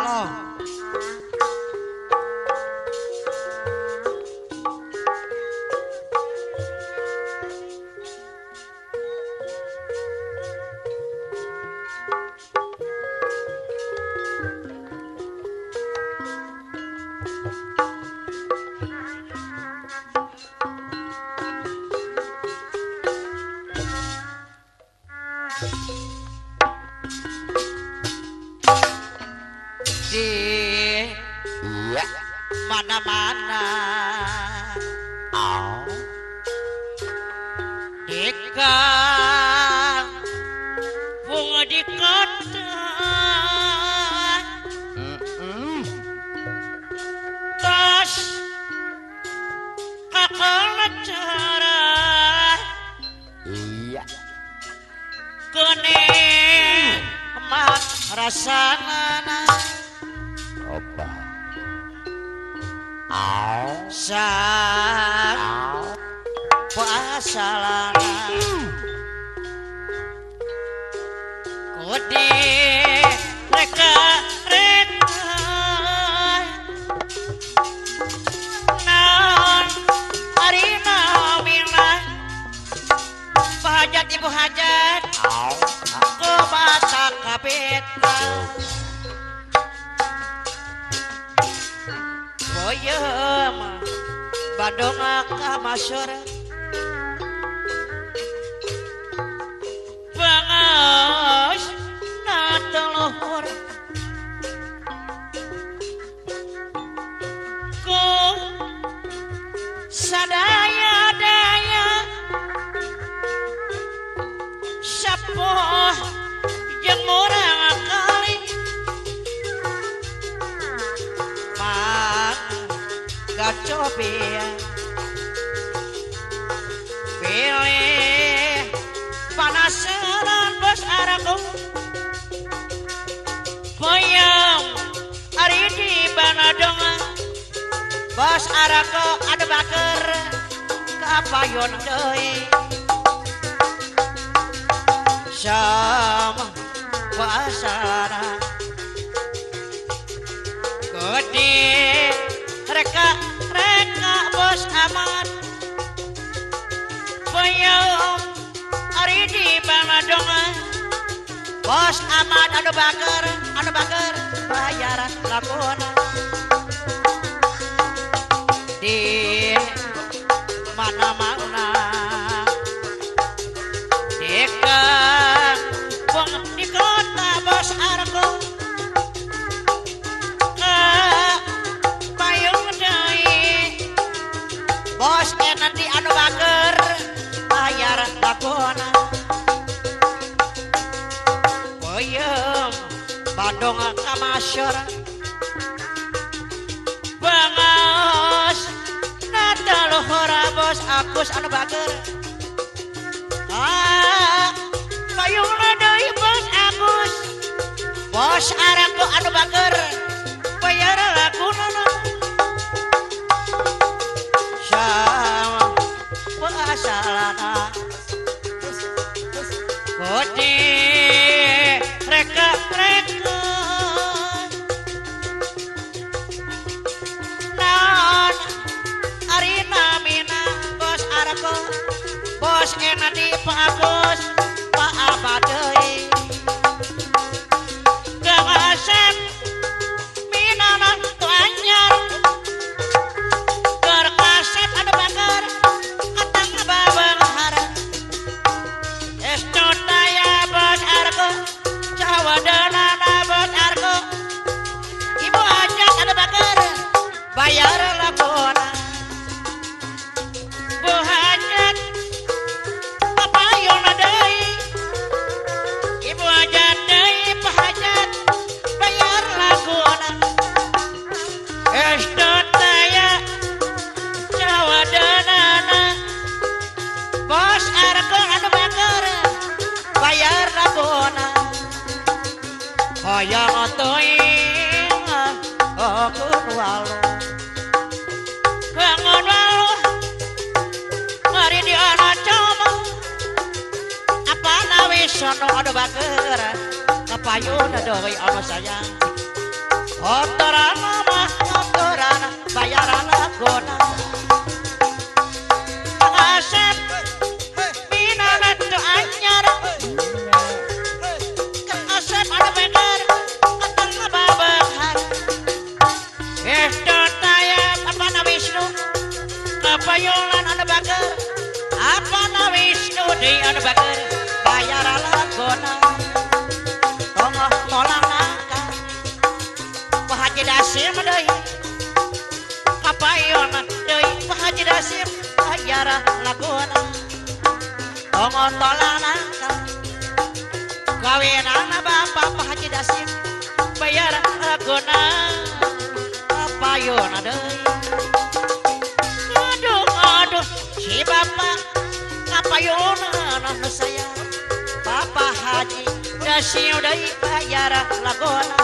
Di Iya. mana-mana Oh. di kampung di kota Mm-mm. tas kakak cara Iya. kene mak rasana Opa. Oh. sang Oh. pasalana kode reka naon arina mina hajat ibu hajat Oh. ke mata kapita boyem Bandung ka masyarakat bangas na teluhur ku sadaya-daya sapoh jeung murang kali mang gacobe pilih panasaran bos araku payung ari di Banadong bos araku ada baker kapayon deui sama pasara gede reka bos aman payung ari di Banadong bos aman anu baker bayar lakona di mana-mana di kampung di kota bos arko payung deui bos nanti anu baker bayar lakona payung Bandung ka masyarakat bangas nata lohora bos Agus anu bager payung deui bos Agus bos arako anu bager bayar lakunana sama pasalana kode reka naon arina mina bos arako bos enadi Pak Agus Pak Abadei gawasan minana tu anyar kerkaset ada bakar katang babang hara estu daya bos arko cawadanana bos arko ibu ajak ada bakar bayar lakona bu hajat papayong deui ibu hajat deui pahajat bayar lakona estu daya cawadanana bos arko anu bakar bayar lakona hoyong teuing okun walu bangun walu mari di ana coma apa nawi sono anu bager kapayun deui ana sayang Otoran mah otoran bayaran lagona Asep minana tu anyar Asep ada bener Atang babahar Taya apa na Wisnu Kepayolan ada bager Apa na Wisnu di ada bager bayaran lagona Tongah tolang naka Haji Dasim deui kapayon deui Haji Dasim bayar laguna tongo tolana kawinana Bapak Haji Dasim bayar laguna kapayon deui aduh si Bapak kapayon anu saya Bapak Haji Dasim deui bayar laguna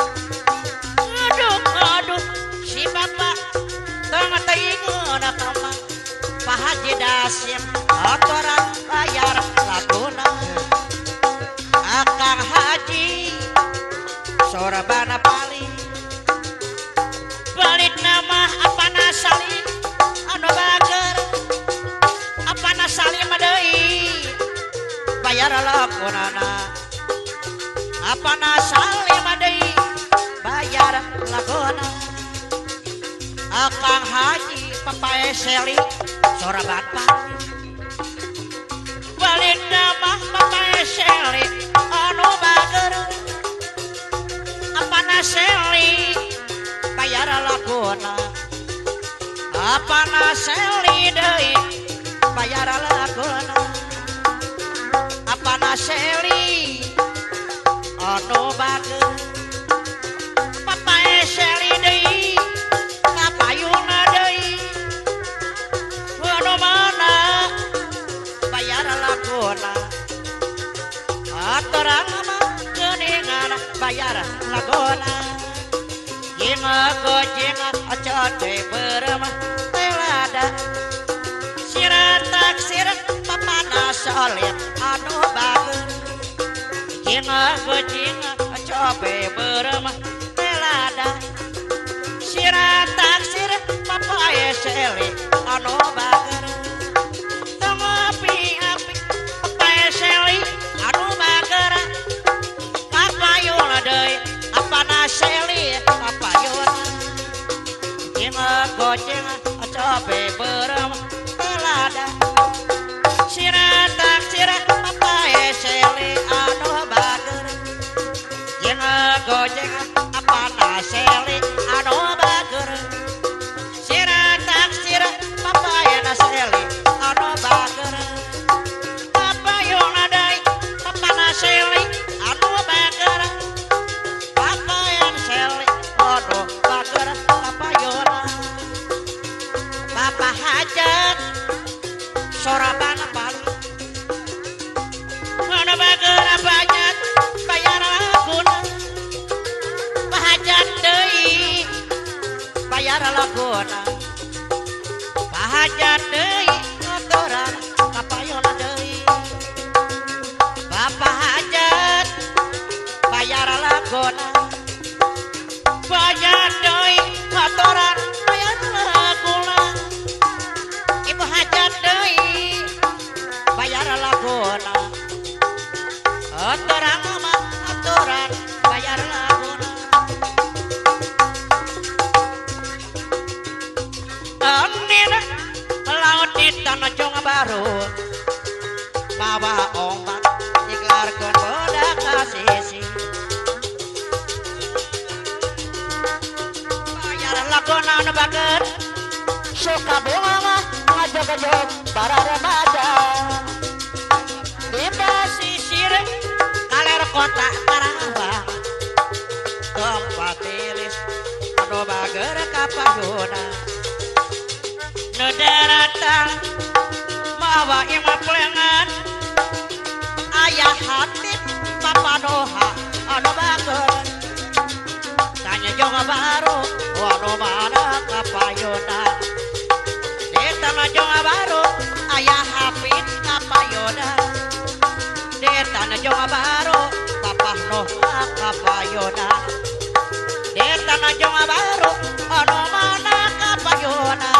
aduh si Bapak tengah teingun kama Pak Haji Dasim otoran bayar laguna Akang Haji Sorabana paling balik nama apana salim anu bager apana salim deui bayar lagunana apana salim deui bayar laguna Akang Haji Papae Seli Soraban paling balik nama Papae Seli anu bager apana Seli bayar laguna apana Seli deui bayar laguna apana Seli anu bager Papae Seli deui kapayuna deui anu mana bayar laguna aturan mah geuningan bayar laguna jeung gojeng acote beureum telada sira taksir papana salim anu bager jeung gojeng acote beureum telada sira taksir Papae Seli anu bager tong api-api Papae Seli anu bager kapayuna deui apana Seli kapayuna jeung gojeng acope beureum telada sira taksir Papae Seli anu bager jeung gojeng apana Seli anu bager sira taksir Papaena Seli anu bager kapayuna deui apana Seli anu bager Papaen Seli anu bager kapayuna Bapak Hajat Sorabana paling anu bager Hajat bayar laguna Pak Hajat deui bayar laguna Pak Hajat deui otoran kapayuna deui Bapak Hajat bayar laguna bayar deui otoran bayar laguna Ibu Hajat deui bayar laguna otoran mah otoran bayar laguna Nina laut di tanah Jong baru bawa ombak dikelarkeun bodak kasisi bayar laguna anu bager suka bunga mah ngajog-ngajog para remaja di basisir kaler kota Karawang tempat tiris anu bager kapayuna nu daratan mawa imah plengan ayah hatip papanoha anu bager tanya Jong baru anu mana kapayuna di tanah Jong baru ayah hapit kapayuna di tanah Jong baru papanoha kapayuna di Tanjung Baru anu mana kapayuna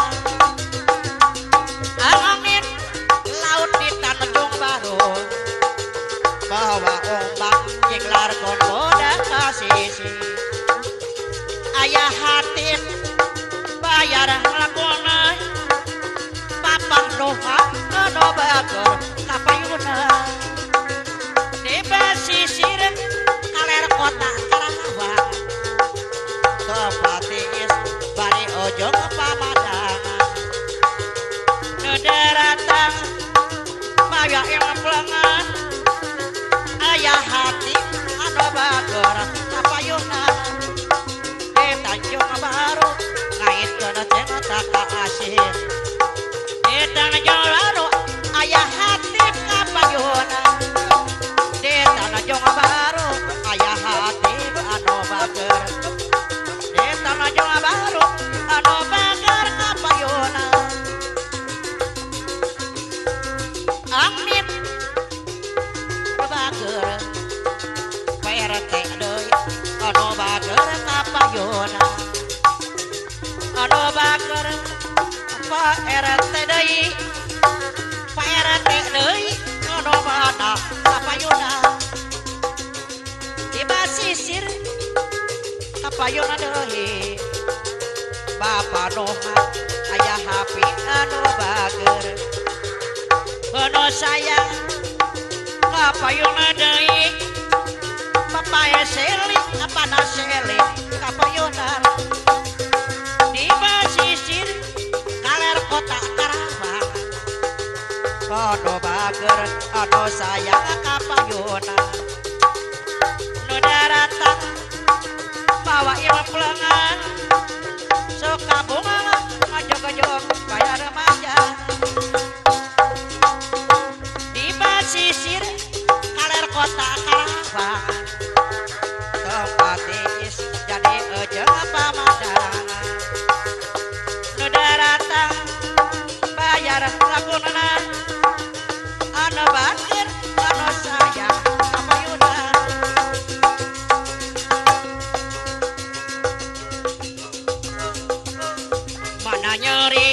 angin laut di Tanjung Baru bawa ombak jenglar konboda kasisi ayah hati bayar lakona papang doha anu bager kapayuna di pesisir kaler kota Karawang Kepatis bari ojong Pamadang nu daratang maya imam pelengan ayah hati anu bager kapayuna di Tanjung Baru ngaitkeun cenah ka asih di Tanjung Baru ayah hati kapayuna di Tanjung Baru ayah hati anu bager di Tanjung Baru anu bager kapayuna angin bager PRT deui anu bager kapayuna anu bager PRT deui anu mana kapayuna di basisir kapayuna deui Bapak Noha ayah hapi anu bager anu sayang kapayuna deui Bapak Seli apana Seli kapayuna di basisir kaler kota Karawang anu bager anu sayang kapayuna nu daratang bawa imam pelengan suka bunga ngajog-ngajog bayar remaja di basisir kaler kota Karawang Kepatis jadi ojeng Pamadang nu daratang bayar lakunna anu bager anu sayang kapayuna mana nyeri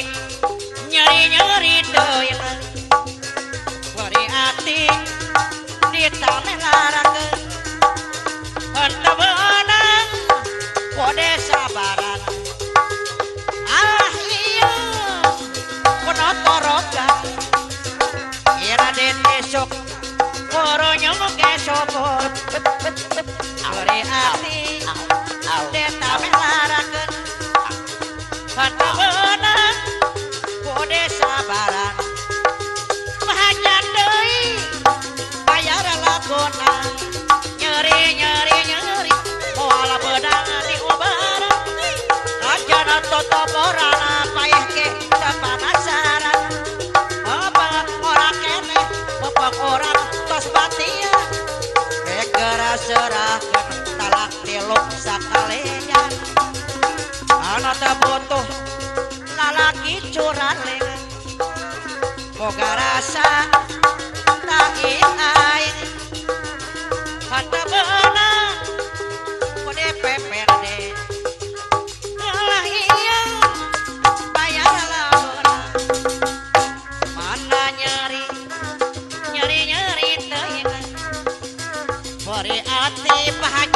deui beri ati ditamengarakeun henteu beunang kode sabaran ah iya kuno torogan ira den esok koronyo kesopor beri ati ditamengarakeun henteu beunang kode sabaran bahagia deui bayar lakona nyeri moal beudang diubaran ajana totoborana payah ke sapanasaran apa orang keneh bepok orang tos batia gegera serahkeun talak tiluk sakalejan ana teu butuh lalaki curaling boga rasa tak aing henteu beunang kode PPRD lah iya bayar lamun mana nyeri deui beri ati bahagia